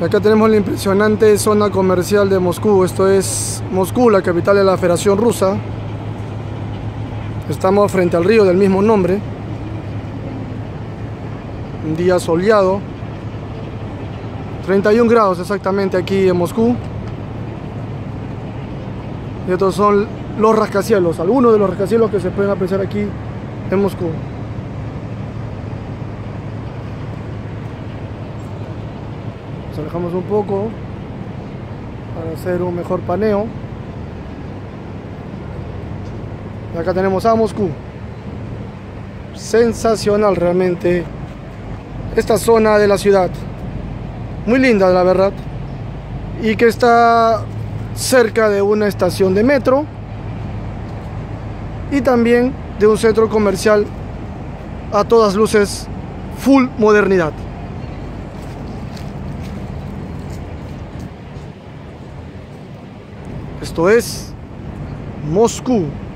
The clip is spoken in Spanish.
Acá tenemos la impresionante zona comercial de Moscú. Esto es Moscú, la capital de la Federación Rusa. Estamos frente al río del mismo nombre. Un día soleado. 31 grados exactamente aquí en Moscú. Y estos son los rascacielos, algunos de los rascacielos que se pueden apreciar aquí en Moscú. Nos alejamos un poco para hacer un mejor paneo. Y acá tenemos a Moscú. Sensacional realmente esta zona de la ciudad. Muy linda, la verdad. Y que está cerca de una estación de metro y también de un centro comercial a todas luces full modernidad. Esto es Moscú.